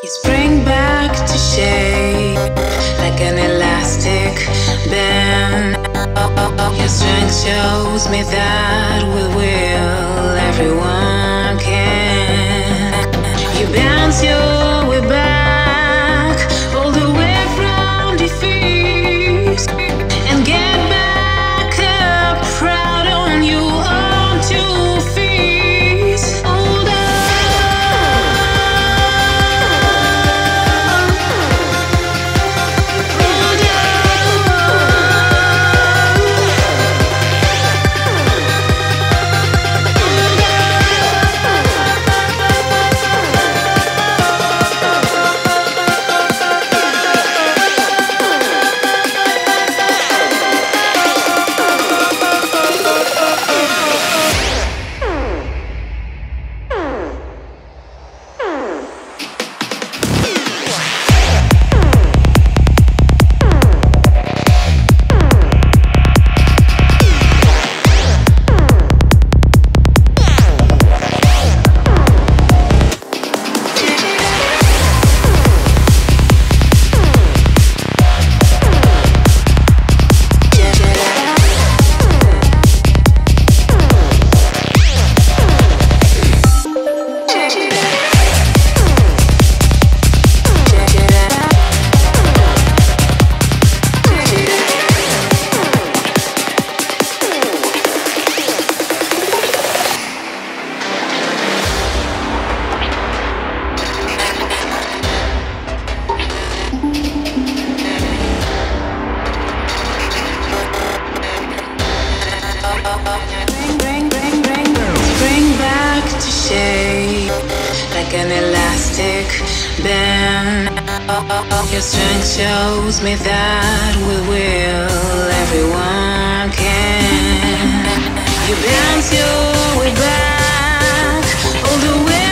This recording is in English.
Spring back to shape like an elastic band. Your strength shows me that with will everyone can. You bounce your way back all the way from defeat and get back up proud on your own 2 feet. Hold on. Spring back to shape like an elastic band. Your strength shows me that with will everyone can. You bounce your way back all the way